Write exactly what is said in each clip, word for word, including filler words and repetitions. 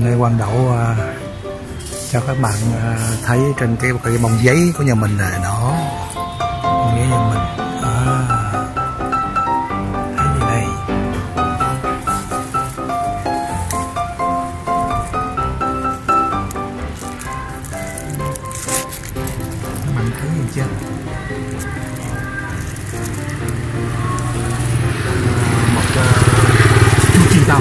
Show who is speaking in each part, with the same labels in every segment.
Speaker 1: nay Quang Đậu uh, cho các bạn uh, thấy trên cái, cái bông giấy của nhà mình này đó, bông giấy nhà mình à, thấy gì đây? Các bạn thấy gì chưa? Một chú uh, chim tàu.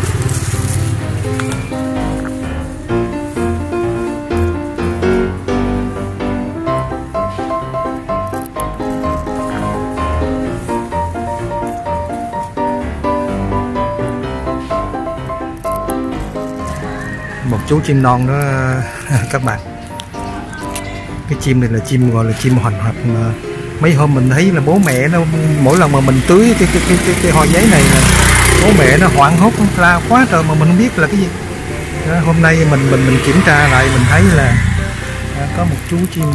Speaker 1: Một chú chim non đó các bạn. Cái chim này là chim gọi là chim hoành hoạt. Mấy hôm mình thấy là bố mẹ nó mỗi lần mà mình tưới cái cái cái cái, cái hoa giấy này là bố mẹ nó hoảng hốt la quá trời mà mình không biết là cái gì. Đó, hôm nay mình mình mình kiểm tra lại mình thấy là có một chú chim.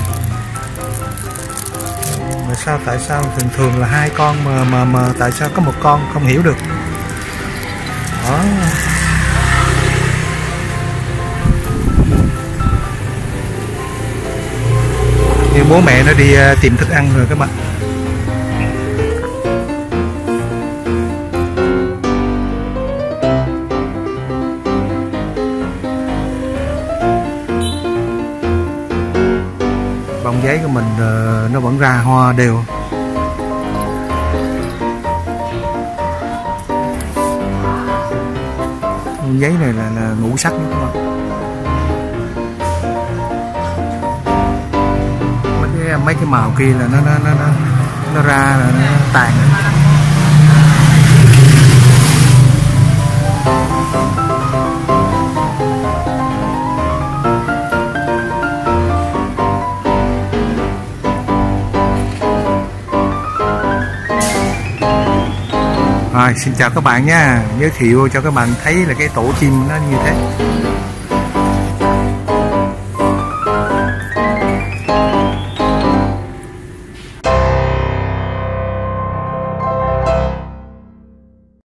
Speaker 1: Mà sao tại sao thường thường là hai con mà mà mà tại sao có một con không hiểu được. Đó. Như bố mẹ nó đi tìm thức ăn rồi các bạn. Bông giấy của mình nó vẫn ra hoa đều. Bông giấy này là, là ngũ sắc đó các bạn. Mấy cái màu kia là nó nó nó nó, nó ra là nó tàn. Rồi, xin chào các bạn nha. Giới thiệu cho các bạn thấy là cái tổ chim nó như thế.